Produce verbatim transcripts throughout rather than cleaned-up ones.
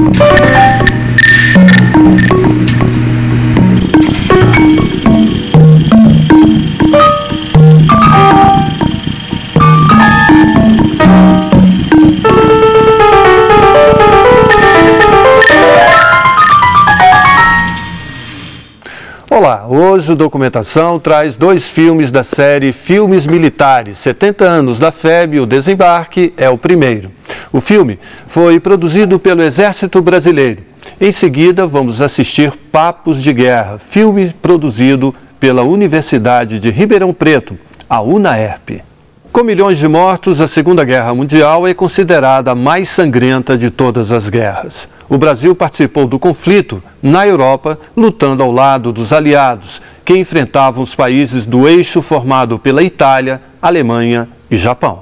Olá, hoje o Documentação traz dois filmes da série Filmes Militares. setenta anos da F E B e o Desembarque é o primeiro. O filme foi produzido pelo Exército Brasileiro. Em seguida, vamos assistir Papos de Guerra, filme produzido pela Universidade de Ribeirão Preto, a UNAERP. Com milhões de mortos, a Segunda Guerra Mundial é considerada a mais sangrenta de todas as guerras. O Brasil participou do conflito na Europa, lutando ao lado dos aliados, que enfrentavam os países do eixo formado pela Itália, Alemanha e Japão.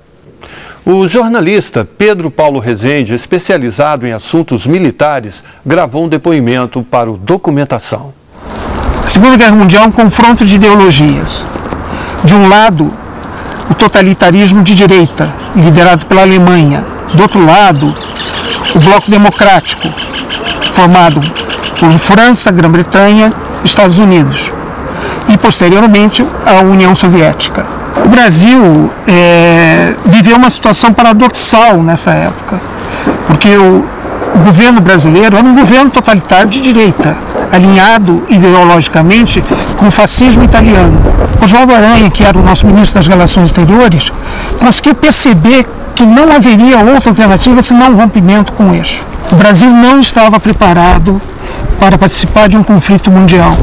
O jornalista Pedro Paulo Rezende, especializado em assuntos militares, gravou um depoimento para o Documentação. A Segunda Guerra Mundial é um confronto de ideologias. De um lado, o totalitarismo de direita, liderado pela Alemanha. Do outro lado, o bloco democrático, formado por França, Grã-Bretanha e Estados Unidos. E, posteriormente, a União Soviética. O Brasil é, viveu uma situação paradoxal nessa época, porque o, o governo brasileiro era um governo totalitário de direita, alinhado ideologicamente com o fascismo italiano. Oswaldo Aranha, que era o nosso ministro das Relações Exteriores, conseguiu perceber que não haveria outra alternativa senão um rompimento com o eixo. O Brasil não estava preparado para participar de um conflito mundial.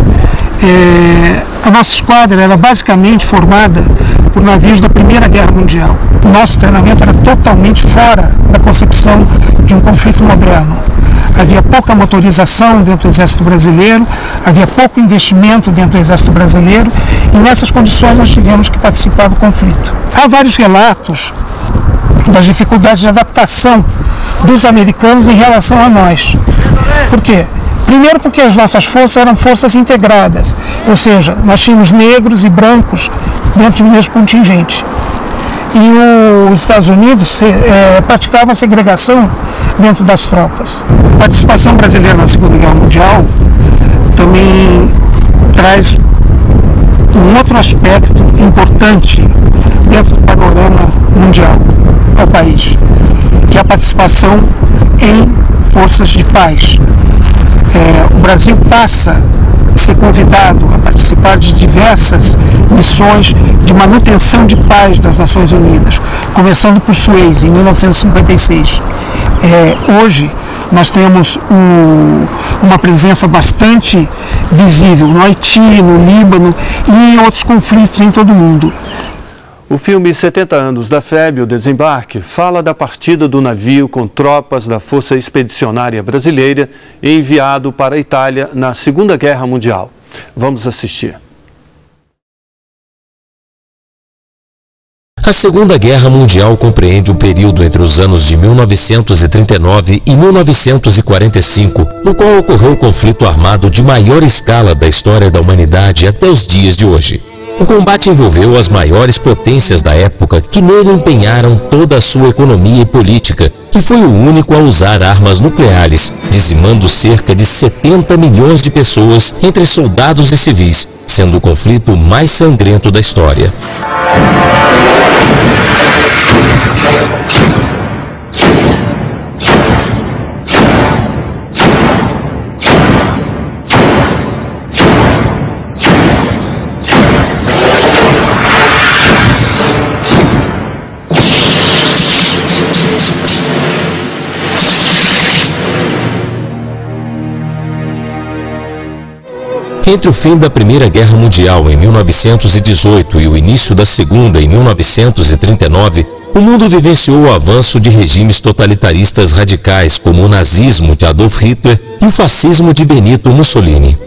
É, a nossa esquadra era basicamente formada por navios da Primeira Guerra Mundial. O nosso treinamento era totalmente fora da concepção de um conflito moderno. Havia pouca motorização dentro do Exército Brasileiro, havia pouco investimento dentro do Exército Brasileiro e nessas condições nós tivemos que participar do conflito. Há vários relatos das dificuldades de adaptação dos americanos em relação a nós. Por quê? Primeiro porque as nossas forças eram forças integradas, ou seja, nós tínhamos negros e brancos dentro do mesmo contingente. E os Estados Unidos é, praticavam a segregação dentro das tropas. A participação brasileira na Segunda Guerra Mundial também traz um outro aspecto importante dentro do panorama mundial ao país, que é a participação em forças de paz. É, o Brasil passa a ser convidado a participar de diversas missões de manutenção de paz das Nações Unidas, começando por Suez, em mil novecentos e cinquenta e seis. É, hoje, nós temos um, uma presença bastante visível no Haiti, no Líbano e em outros conflitos em todo o mundo. O filme setenta anos da F E B e o Desembarque fala da partida do navio com tropas da Força Expedicionária Brasileira enviado para a Itália na Segunda Guerra Mundial. Vamos assistir. A Segunda Guerra Mundial compreende o período entre os anos de mil novecentos e trinta e nove e mil novecentos e quarenta e cinco, no qual ocorreu o conflito armado de maior escala da história da humanidade até os dias de hoje. O combate envolveu as maiores potências da época que nele empenharam toda a sua economia e política e foi o único a usar armas nucleares, dizimando cerca de setenta milhões de pessoas entre soldados e civis, sendo o conflito mais sangrento da história. Entre o fim da Primeira Guerra Mundial em mil novecentos e dezoito e o início da Segunda em mil novecentos e trinta e nove, o mundo vivenciou o avanço de regimes totalitaristas radicais como o nazismo de Adolf Hitler e o fascismo de Benito Mussolini.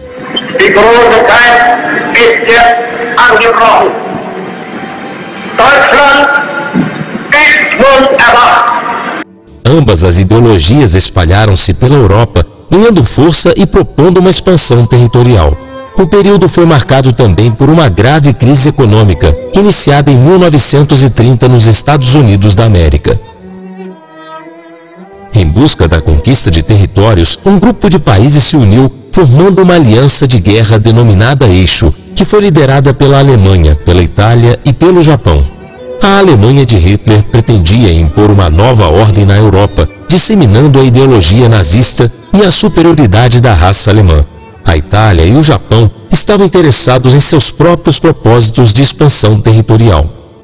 Ambas as ideologias espalharam-se pela Europa, ganhando força e propondo uma expansão territorial. O período foi marcado também por uma grave crise econômica, iniciada em mil novecentos e trinta nos Estados Unidos da América. Em busca da conquista de territórios, um grupo de países se uniu, formando uma aliança de guerra denominada Eixo, que foi liderada pela Alemanha, pela Itália e pelo Japão. A Alemanha de Hitler pretendia impor uma nova ordem na Europa, disseminando a ideologia nazista e a superioridade da raça alemã. A Itália e o Japão estavam interessados em seus próprios propósitos de expansão territorial.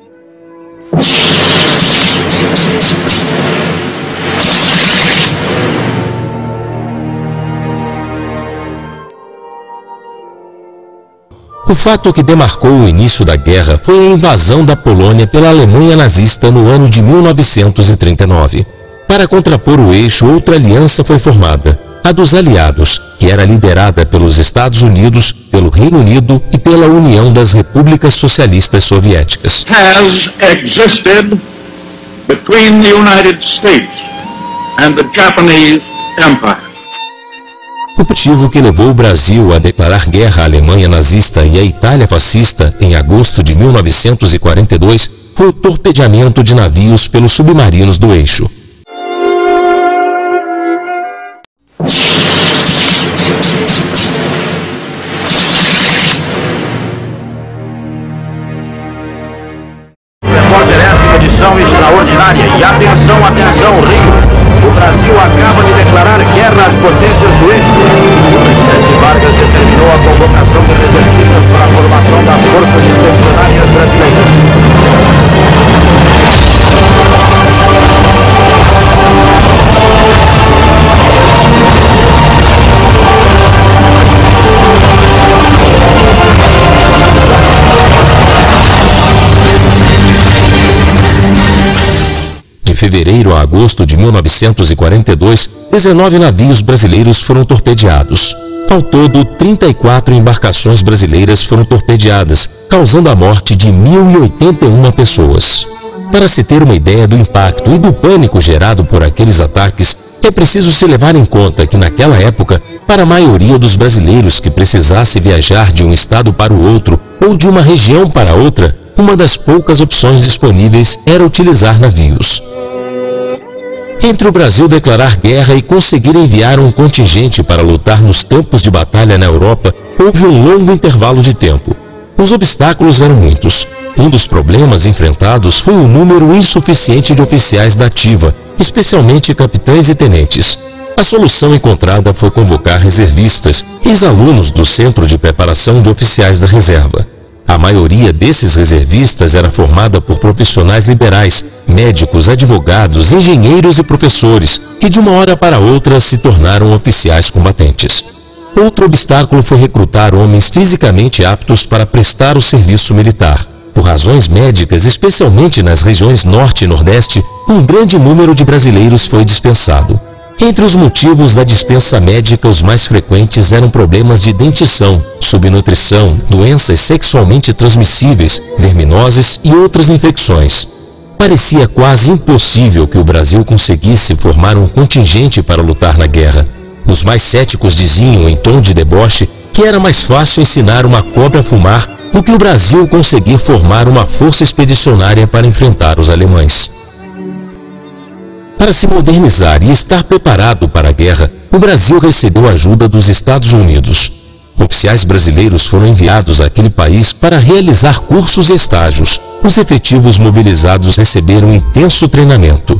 O fato que demarcou o início da guerra foi a invasão da Polônia pela Alemanha nazista no ano de mil novecentos e trinta e nove. Para contrapor o Eixo, outra aliança foi formada, a dos Aliados, que era liderada pelos Estados Unidos, pelo Reino Unido e pela União das Repúblicas Socialistas Soviéticas. Has existed between the United States and the Japanese Empire. O motivo que levou o Brasil a declarar guerra à Alemanha nazista e à Itália fascista em agosto de mil novecentos e quarenta e dois foi o torpedeamento de navios pelos submarinos do Eixo. Repórter, essa edição extraordinária. E atenção, atenção, Rio. O Brasil acaba de declarar guerra às potências do Eixo. O presidente Vargas determinou a convocação de reservistas para a formação das forças expedicionárias brasileiras. De fevereiro a agosto de mil novecentos e quarenta e dois, dezenove navios brasileiros foram torpedeados. Ao todo, trinta e quatro embarcações brasileiras foram torpedeadas, causando a morte de mil e oitenta e uma pessoas. Para se ter uma ideia do impacto e do pânico gerado por aqueles ataques, é preciso se levar em conta que naquela época, para a maioria dos brasileiros que precisasse viajar de um estado para o outro ou de uma região para outra, uma das poucas opções disponíveis era utilizar navios. Entre o Brasil declarar guerra e conseguir enviar um contingente para lutar nos campos de batalha na Europa, houve um longo intervalo de tempo. Os obstáculos eram muitos. Um dos problemas enfrentados foi o número insuficiente de oficiais da ativa, especialmente capitães e tenentes. A solução encontrada foi convocar reservistas, ex-alunos do Centro de Preparação de Oficiais da Reserva. A maioria desses reservistas era formada por profissionais liberais, médicos, advogados, engenheiros e professores, que de uma hora para outra se tornaram oficiais combatentes. Outro obstáculo foi recrutar homens fisicamente aptos para prestar o serviço militar. Por razões médicas, especialmente nas regiões norte e nordeste, um grande número de brasileiros foi dispensado. Entre os motivos da dispensa médica, os mais frequentes eram problemas de dentição, subnutrição, doenças sexualmente transmissíveis, verminoses e outras infecções. Parecia quase impossível que o Brasil conseguisse formar um contingente para lutar na guerra. Os mais céticos diziam, em tom de deboche, que era mais fácil ensinar uma cobra a fumar do que o Brasil conseguir formar uma força expedicionária para enfrentar os alemães. Para se modernizar e estar preparado para a guerra, o Brasil recebeu ajuda dos Estados Unidos. Oficiais brasileiros foram enviados àquele país para realizar cursos e estágios. Os efetivos mobilizados receberam intenso treinamento.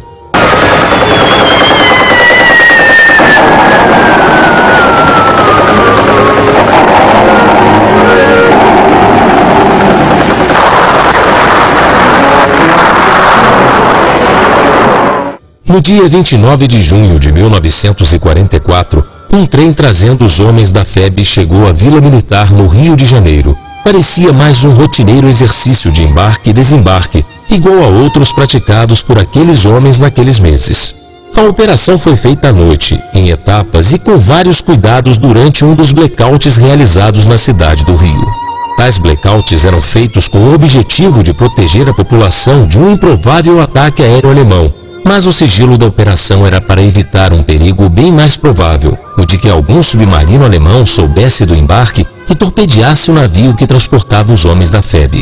No dia vinte e nove de junho de mil novecentos e quarenta e quatro, um trem trazendo os homens da F E B chegou à Vila Militar no Rio de Janeiro. Parecia mais um rotineiro exercício de embarque e desembarque, igual a outros praticados por aqueles homens naqueles meses. A operação foi feita à noite, em etapas e com vários cuidados durante um dos blackouts realizados na cidade do Rio. Tais blackouts eram feitos com o objetivo de proteger a população de um improvável ataque aéreo alemão. Mas o sigilo da operação era para evitar um perigo bem mais provável, o de que algum submarino alemão soubesse do embarque e torpedeasse o navio que transportava os homens da F E B.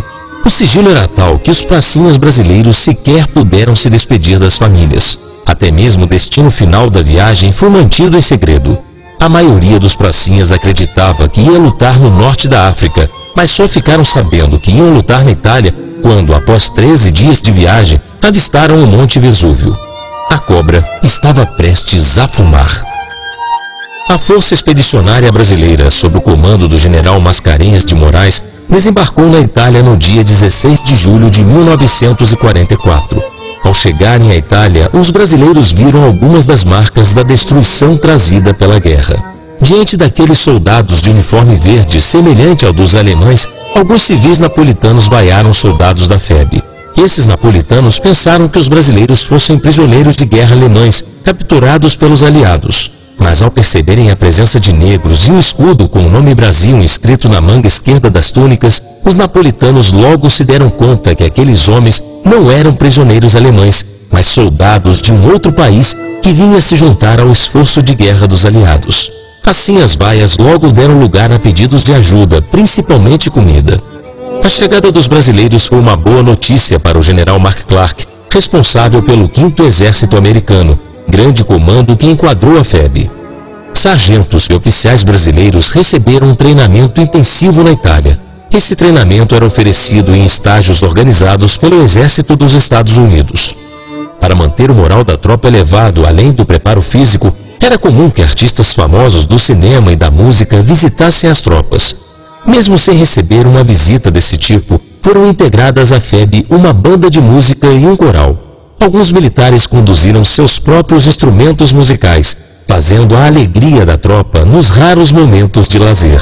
O sigilo era tal que os pracinhas brasileiros sequer puderam se despedir das famílias. Até mesmo o destino final da viagem foi mantido em segredo. A maioria dos pracinhas acreditava que ia lutar no norte da África, mas só ficaram sabendo que iam lutar na Itália quando, após treze dias de viagem, avistaram o Monte Vesúvio. A cobra estava prestes a fumar. A Força Expedicionária Brasileira, sob o comando do general Mascarenhas de Moraes, desembarcou na Itália no dia dezesseis de julho de mil novecentos e quarenta e quatro. Ao chegarem à Itália, os brasileiros viram algumas das marcas da destruição trazida pela guerra. Diante daqueles soldados de uniforme verde, semelhante ao dos alemães, alguns civis napolitanos vaiaram os soldados da F E B. Esses napolitanos pensaram que os brasileiros fossem prisioneiros de guerra alemães, capturados pelos aliados. Mas ao perceberem a presença de negros e um escudo com o nome Brasil escrito na manga esquerda das túnicas, os napolitanos logo se deram conta que aqueles homens não eram prisioneiros alemães, mas soldados de um outro país que vinha se juntar ao esforço de guerra dos aliados. Assim, as vaias logo deram lugar a pedidos de ajuda, principalmente comida. A chegada dos brasileiros foi uma boa notícia para o general Mark Clark, responsável pelo quinto Exército Americano, grande comando que enquadrou a F E B. Sargentos e oficiais brasileiros receberam um treinamento intensivo na Itália. Esse treinamento era oferecido em estágios organizados pelo Exército dos Estados Unidos. Para manter o moral da tropa elevado, além do preparo físico, era comum que artistas famosos do cinema e da música visitassem as tropas. Mesmo sem receber uma visita desse tipo, foram integradas à F E B uma banda de música e um coral. Alguns militares conduziram seus próprios instrumentos musicais, fazendo a alegria da tropa nos raros momentos de lazer.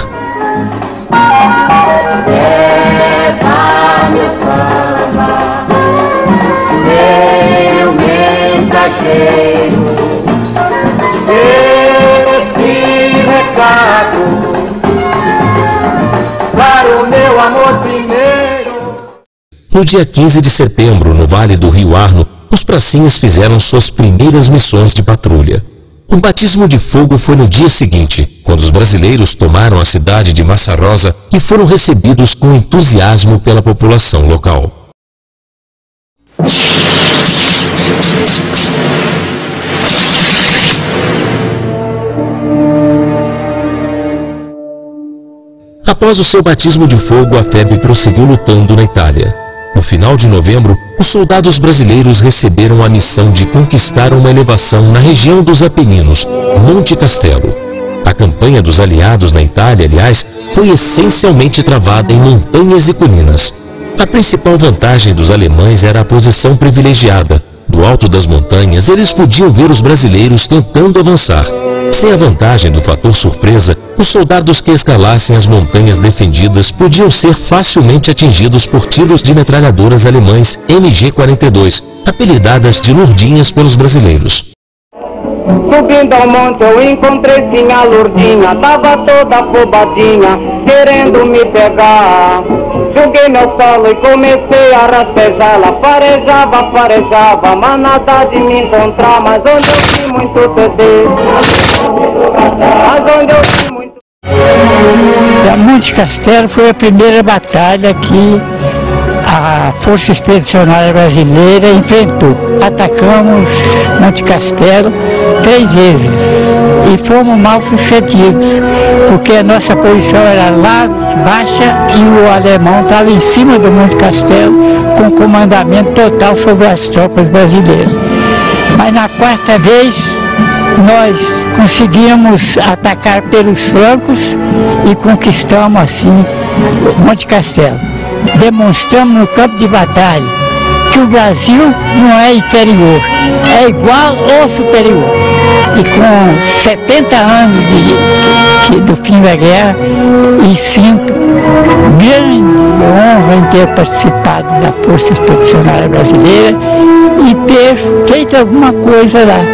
Leva-me o samba, meu mensageiro, esse recado para o meu amor primeiro. No dia quinze de setembro, no Vale do Rio Arno, os pracinhas fizeram suas primeiras missões de patrulha. O batismo de fogo foi no dia seguinte, quando os brasileiros tomaram a cidade de Massa Rosa e foram recebidos com entusiasmo pela população local. Após o seu batismo de fogo, a F E B prosseguiu lutando na Itália. No final de novembro, os soldados brasileiros receberam a missão de conquistar uma elevação na região dos Apeninos, Monte Castelo. A campanha dos aliados na Itália, aliás, foi essencialmente travada em montanhas e colinas. A principal vantagem dos alemães era a posição privilegiada. Do alto das montanhas, eles podiam ver os brasileiros tentando avançar. Sem a vantagem do fator surpresa, os soldados que escalassem as montanhas defendidas podiam ser facilmente atingidos por tiros de metralhadoras alemães M G quarenta e dois, apelidadas de Lourdinhas pelos brasileiros. Subindo ao monte eu encontrei sim a Lourdinha, tava toda afobadinha, querendo me pegar. Joguei meu solo e comecei a rastejá-la, farejava, farejava, mas nada de me encontrar, mas onde eu vi muito T D, mas onde eu vi muito... A Monte Castelo foi a primeira batalha que a Força Expedicionária Brasileira enfrentou. Atacamos Monte Castelo três vezes e fomos mal sucedidos, porque a nossa posição era lá baixa e o alemão estava em cima do Monte Castelo com comandamento total sobre as tropas brasileiras. Mas na quarta vez nós conseguimos atacar pelos flancos e conquistamos assim Monte Castelo. Demonstramos no campo de batalha que o Brasil não é inferior, é igual ou superior. E com setenta anos de, de, do fim da guerra, e sinto grande honra em ter participado da Força Expedicionária Brasileira e ter feito alguma coisa lá.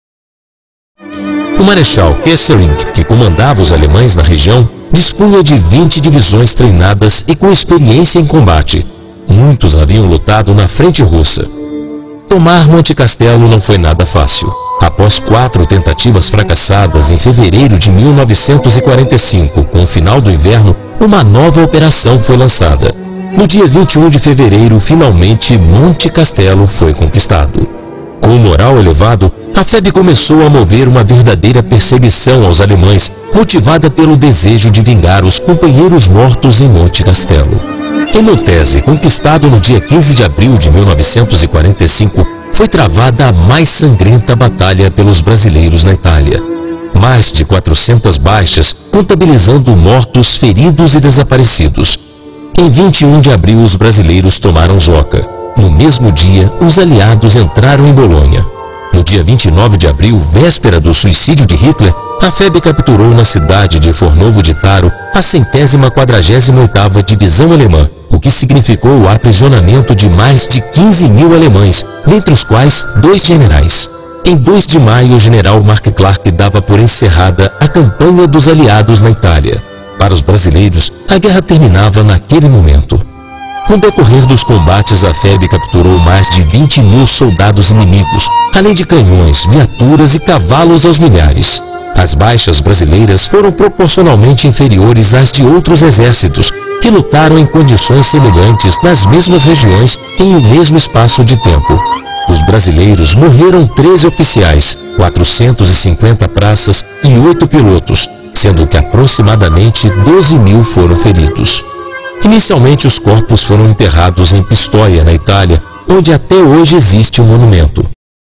O Marechal Kesselring, que comandava os alemães na região, dispunha de vinte divisões treinadas e com experiência em combate. Muitos haviam lutado na frente russa. Tomar Monte Castelo não foi nada fácil. Após quatro tentativas fracassadas em fevereiro de mil novecentos e quarenta e cinco, com o final do inverno, uma nova operação foi lançada. No dia vinte e um de fevereiro, finalmente Monte Castelo foi conquistado. Com moral elevado, a F E B começou a mover uma verdadeira perseguição aos alemães, motivada pelo desejo de vingar os companheiros mortos em Monte Castelo. Em Montese, conquistado no dia quinze de abril de mil novecentos e quarenta e cinco, foi travada a mais sangrenta batalha pelos brasileiros na Itália. Mais de quatrocentas baixas, contabilizando mortos, feridos e desaparecidos. Em vinte e um de abril, os brasileiros tomaram Joca. No mesmo dia, os aliados entraram em Bolonha. No dia vinte e nove de abril, véspera do suicídio de Hitler, a F E B capturou na cidade de Fornovo de Taro a centésima quadragésima oitava Divisão Alemã, o que significou o aprisionamento de mais de quinze mil alemães, dentre os quais dois generais. Em dois de maio, o general Mark Clark dava por encerrada a campanha dos aliados na Itália. Para os brasileiros, a guerra terminava naquele momento. No decorrer dos combates, a F E B capturou mais de vinte mil soldados inimigos, além de canhões, viaturas e cavalos aos milhares. As baixas brasileiras foram proporcionalmente inferiores às de outros exércitos, que lutaram em condições semelhantes nas mesmas regiões em um mesmo espaço de tempo. Dos brasileiros morreram treze oficiais, quatrocentos e cinquenta praças e oito pilotos, sendo que aproximadamente doze mil foram feridos. Inicialmente, os corpos foram enterrados em Pistoia, na Itália, onde até hoje existe um monumento.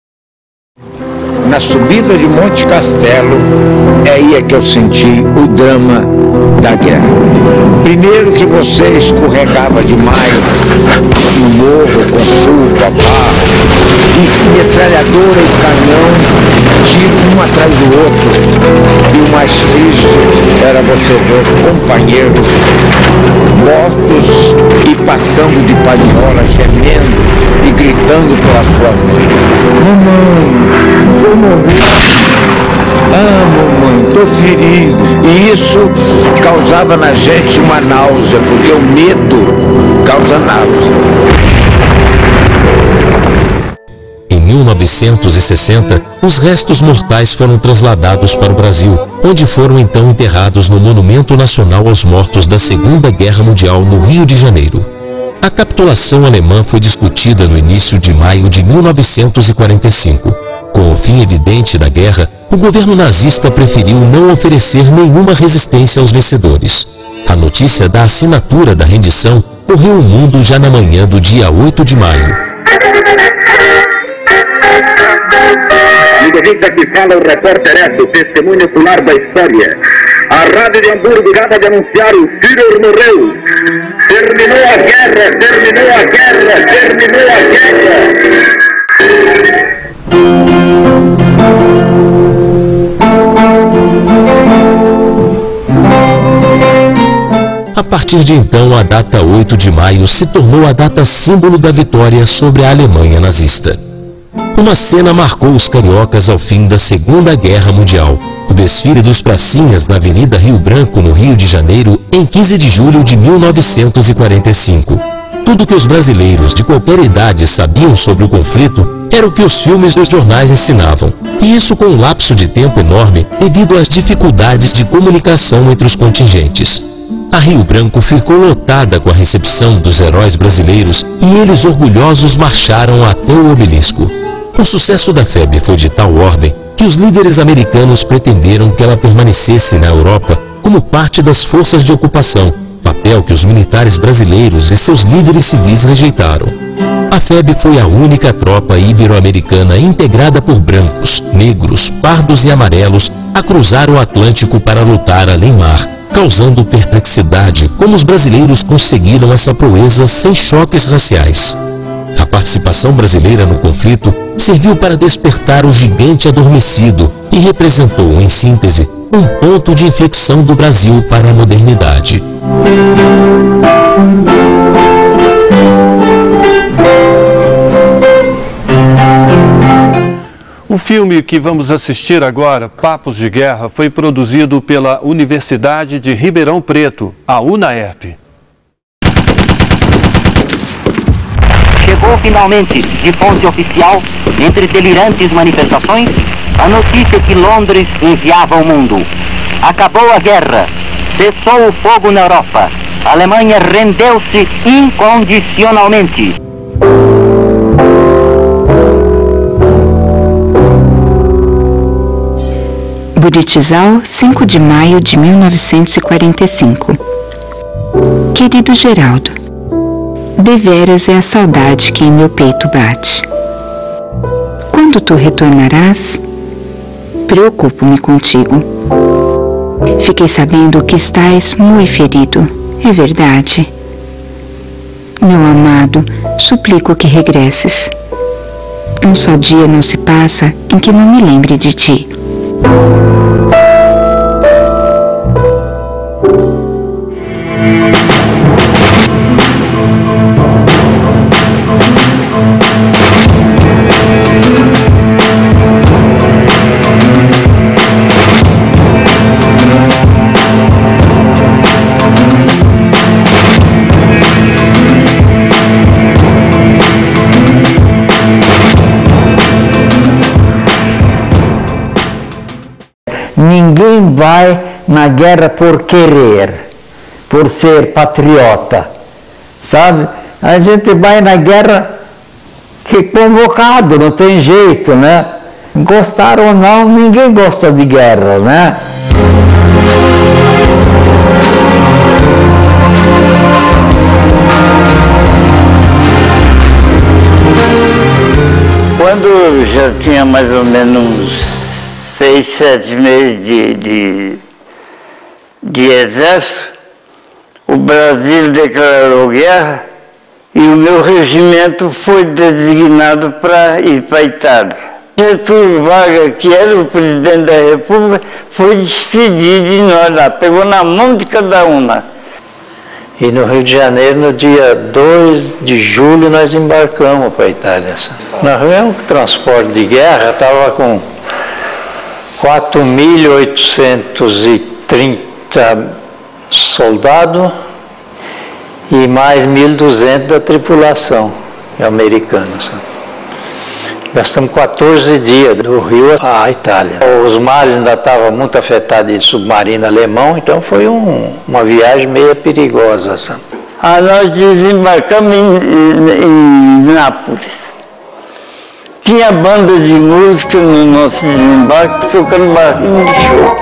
Na subida de Monte Castelo, é aí é que eu senti o drama da guerra. Primeiro que você escorregava demais no morro, com chuva, barro, e metralhadora e canhão, tiro um atrás do outro. E o mais triste era você ver companheiros mortos e passando de paniola, gemendo e gritando pela sua mãe. Mamãe, vou morrer. Ah, mamãe, tô ferido. E isso causava na gente uma náusea, porque o medo causa náusea. Em mil novecentos e sessenta, os restos mortais foram trasladados para o Brasil, onde foram então enterrados no Monumento Nacional aos Mortos da Segunda Guerra Mundial, no Rio de Janeiro. A capitulação alemã foi discutida no início de maio de mil novecentos e quarenta e cinco. Com o fim evidente da guerra, o governo nazista preferiu não oferecer nenhuma resistência aos vencedores. A notícia da assinatura da rendição correu o mundo já na manhã do dia oito de maio. Ludovica que fala, o repórter é o testemunho ocular da história. A Rádio de Hamburgo acaba de anunciar: o Führer morreu. Terminou a guerra, terminou a guerra, terminou a guerra. A partir de então, a data oito de maio se tornou a data símbolo da vitória sobre a Alemanha nazista. Uma cena marcou os cariocas ao fim da Segunda Guerra Mundial. O desfile dos pracinhas na Avenida Rio Branco, no Rio de Janeiro, em quinze de julho de mil novecentos e quarenta e cinco. Tudo que os brasileiros de qualquer idade sabiam sobre o conflito era o que os filmes dos jornais ensinavam. E isso com um lapso de tempo enorme devido às dificuldades de comunicação entre os contingentes. A Rio Branco ficou lotada com a recepção dos heróis brasileiros e eles orgulhosos marcharam até o obelisco. O sucesso da F E B foi de tal ordem que os líderes americanos pretenderam que ela permanecesse na Europa como parte das forças de ocupação, papel que os militares brasileiros e seus líderes civis rejeitaram. A F E B foi a única tropa ibero-americana integrada por brancos, negros, pardos e amarelos a cruzar o Atlântico para lutar além-mar, causando perplexidade como os brasileiros conseguiram essa proeza sem choques raciais. A participação brasileira no conflito serviu para despertar o gigante adormecido e representou, em síntese, um ponto de inflexão do Brasil para a modernidade. O filme que vamos assistir agora, Papos de Guerra, foi produzido pela Universidade de Ribeirão Preto, a UNAERP. Chegou finalmente, de fonte oficial, entre delirantes manifestações, a notícia que Londres enviava ao mundo. Acabou a guerra, cessou o fogo na Europa, a Alemanha rendeu-se incondicionalmente. Buritizal, cinco de maio de mil novecentos e quarenta e cinco. Querido Geraldo, deveras é a saudade que em meu peito bate. Quando tu retornarás, preocupo-me contigo. Fiquei sabendo que estás muito ferido, é verdade. Meu amado, suplico que regresses. Um só dia não se passa em que não me lembre de ti. Ninguém vai na guerra por querer, por ser patriota, sabe? A gente vai na guerra que é convocado, não tem jeito, né? Gostar ou não, ninguém gosta de guerra, né? Quando já tinha mais ou menos uns seis, sete meses de, de, de exército, o Brasil declarou guerra e o meu regimento foi designado para ir para a Itália. Getúlio Vargas, que era o presidente da República, foi despedir de nós lá, pegou na mão de cada um lá. E no Rio de Janeiro, no dia dois de julho, nós embarcamos para a Itália. Nós viemos um transporte de guerra, estava com quatro mil oitocentos e trinta soldados e mais mil e duzentos da tripulação americana. Gastamos quatorze dias do Rio à Itália. Os mares ainda estavam muito afetados de submarino alemão, então foi um, uma viagem meio perigosa. Sabe? Ah, nós desembarcamos em, em, em Nápoles. Tinha banda de música no nosso desembarque, tocando barrinho de show.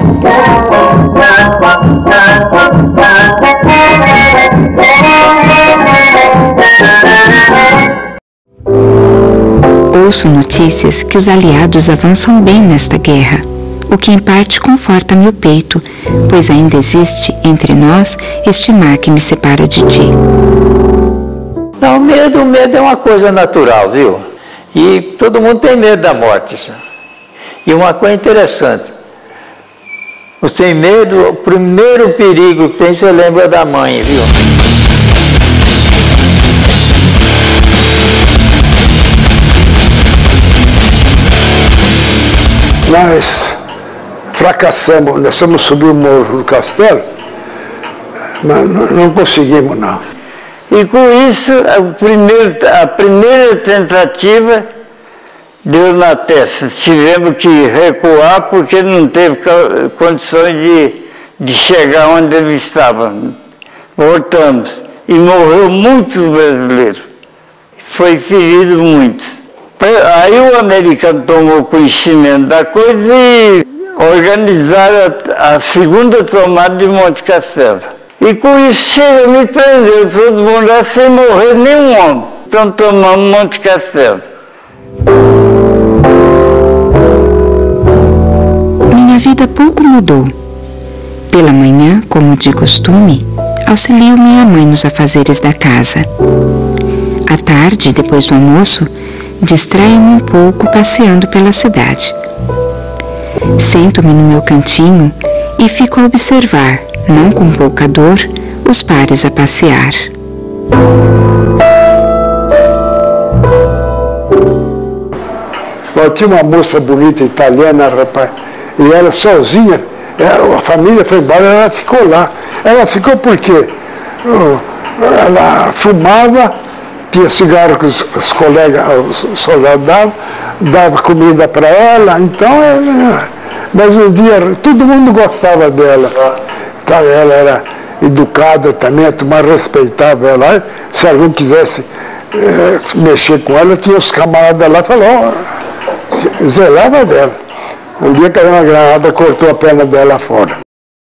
Ouço notícias que os aliados avançam bem nesta guerra, o que em parte conforta meu peito, pois ainda existe entre nós este mar que me separa de ti. Não, medo, medo é uma coisa natural, viu? E todo mundo tem medo da morte. Sabe? E uma coisa interessante, você tem medo, o primeiro perigo que tem, você lembra da mãe, viu? Nós fracassamos, nós fomos subir o Morro do Castelo, mas não conseguimos não. E com isso, a primeira, a primeira tentativa deu na testa. Tivemos que recuar porque não teve condições de, de chegar onde ele estava. Voltamos. E morreu muitos brasileiros. Foi ferido muitos. Aí o americano tomou conhecimento da coisa e organizaram a, a segunda tomada de Monte Castelo. E com isso chega, me prendeu todo mundo lá sem morrer nenhum homem. Então tomamos Monte Castelo. Minha vida pouco mudou. Pela manhã, como de costume, auxilio minha mãe nos afazeres da casa. À tarde, depois do almoço, distraio-me um pouco passeando pela cidade. Sento-me no meu cantinho e fico a observar, não com pouca dor, os pares a passear. Eu tinha uma moça bonita italiana, rapaz, e ela sozinha, ela, a família foi embora, ela ficou lá. Ela ficou por quê? Ela fumava, tinha cigarro que os, os colegas, os soldados davam, dava comida para ela, então ela, mas um dia todo mundo gostava dela. Então, ela era, educada também, a turma respeitava ela. Se alguém quisesse é, mexer com ela, tinha os camaradas lá e falou, oh, zelava dela. Um dia caiu uma granada, cortou a perna dela fora.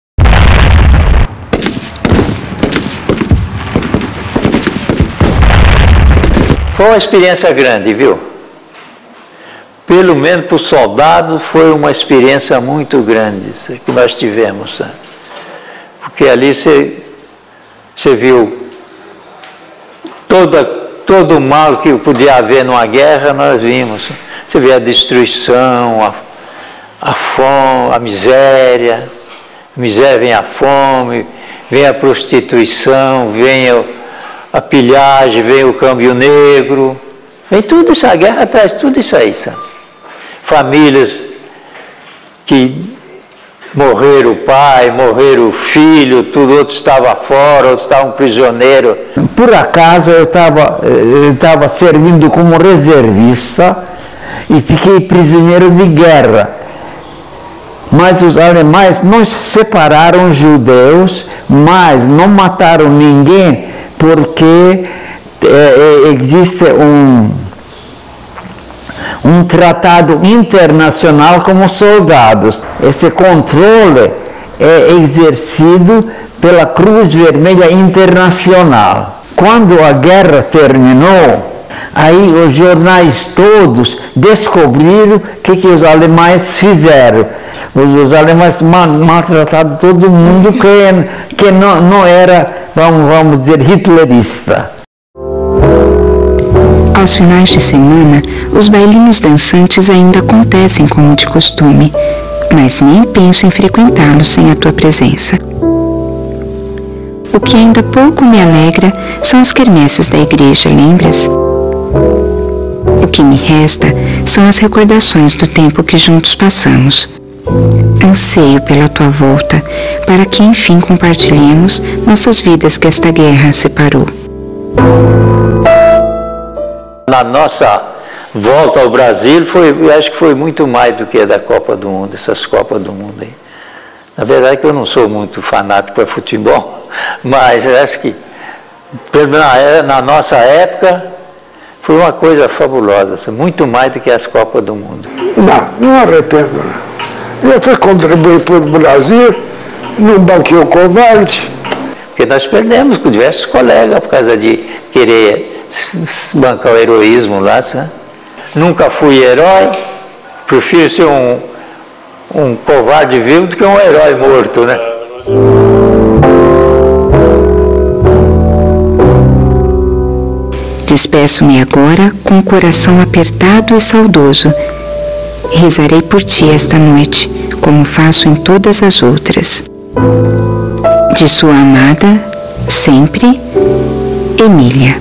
Foi uma experiência grande, viu? Pelo menos para o soldado foi uma experiência muito grande isso que nós tivemos. Sabe? Porque ali você, você viu toda, todo o mal que podia haver numa guerra, nós vimos. Você vê a destruição, a, a fome, a miséria. A miséria vem a fome, vem a prostituição, vem a, a pilhagem, vem o câmbio negro. Vem tudo isso, a guerra traz tudo isso aí, sabe? Famílias que morreram o pai, morreram o filho, tudo, outros estavam fora, outros estavam prisioneiros. Por acaso eu estava eu estava servindo como reservista e fiquei prisioneiro de guerra. Mas os alemães não separaram os judeus, mas não mataram ninguém, porque é, existe um um tratado internacional como soldados. Esse controle é exercido pela Cruz Vermelha Internacional. Quando a guerra terminou, aí os jornais todos descobriram o que, que os alemães fizeram. Os, os alemães maltrataram todo mundo que, que não, não era, vamos, vamos dizer, hitlerista. Aos finais de semana, os bailinhos dançantes ainda acontecem como de costume, mas nem penso em frequentá-los sem a tua presença. O que ainda pouco me alegra são as quermesses da igreja, lembras? O que me resta são as recordações do tempo que juntos passamos. Anseio pela tua volta, para que enfim compartilhemos nossas vidas que esta guerra separou. Na nossa volta ao Brasil, foi, eu acho que foi muito mais do que a da Copa do Mundo, essas Copas do Mundo aí. Na verdade que eu não sou muito fanático para futebol, mas eu acho que, na, na nossa época, foi uma coisa fabulosa, muito mais do que as Copas do Mundo. Não, não arrependo. Eu fui contribuir para o Brasil, não banquei o covarde. Porque nós perdemos com diversos colegas por causa de querer bancar o heroísmo lá, sabe? Nunca fui herói, prefiro ser um, um covarde vivo do que um herói morto, né? Despeço-me agora com o coração apertado e saudoso. Rezarei por ti esta noite, como faço em todas as outras. De sua amada, sempre, Emília.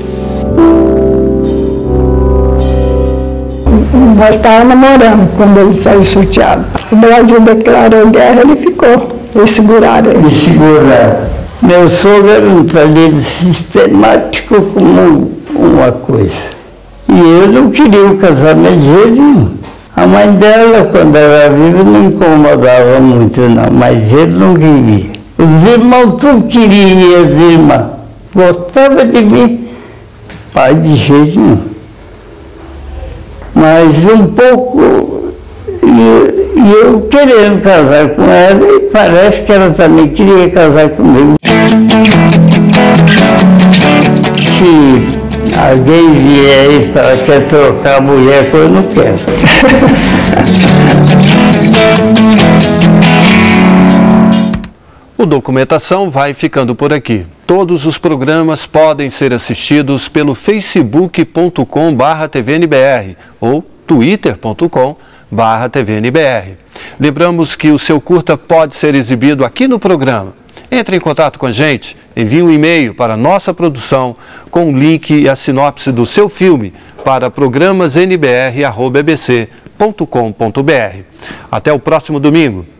Nós estávamos namorando quando ele saiu sorteado. O Brasil declarou guerra, ele ficou. Eles seguraram ele. Me seguraram. Meu sogro era um trabalho sistemático como uma coisa. E eu não queria o casamento de jeito nenhum. A mãe dela, quando era viva, não incomodava muito, não, mas ele não queria. Os irmãos tudo queriam, e as irmãs gostavam de mim, pai de jeito nenhum. Mas um pouco, e, e eu querendo casar com ela, e parece que ela também queria casar comigo. Se alguém vier aí para quer trocar a mulher, eu não quero. O Documentação vai ficando por aqui. Todos os programas podem ser assistidos pelo facebook ponto com barra T V N B R ou twitter ponto com barra T V N B R. Lembramos que o seu curta pode ser exibido aqui no programa. Entre em contato com a gente, envie um e-mail para a nossa produção com o link e a sinopse do seu filme para programas n b r arroba b b c ponto com ponto b r. Até o próximo domingo.